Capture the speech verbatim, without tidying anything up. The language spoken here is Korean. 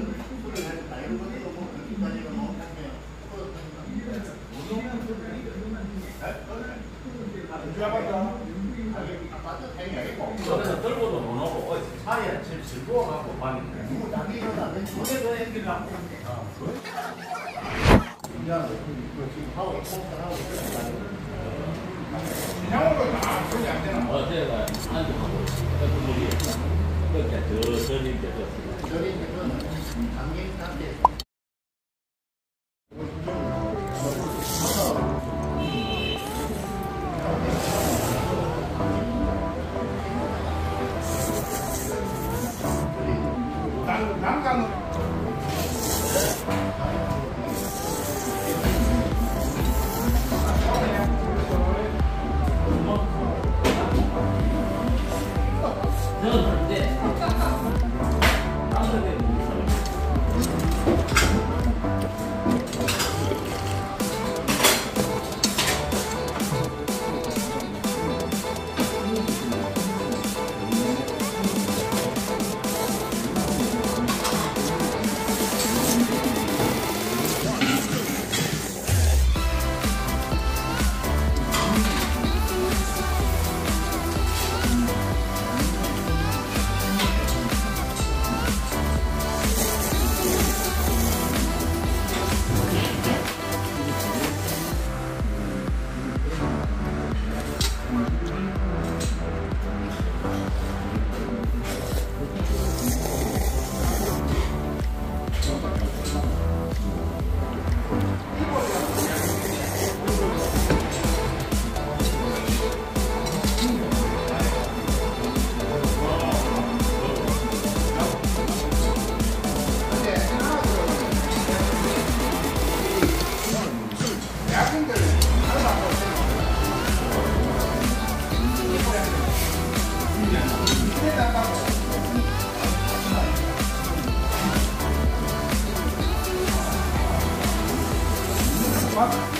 저는 들고도 못 오고 어, 차에 지금 즐거워갖고 밤에 너무 당기 일어나면 전에 그 애기를 안 보는데 그냥 지금 하고 하고 그냥으로 다 소리 안 되나? 어 제가 안주하고 그 물이 그렇게 저 저린 게 좋습니다. 저린 데는 당긴 상태. 난강은 저는 근데 땅속에 맞아.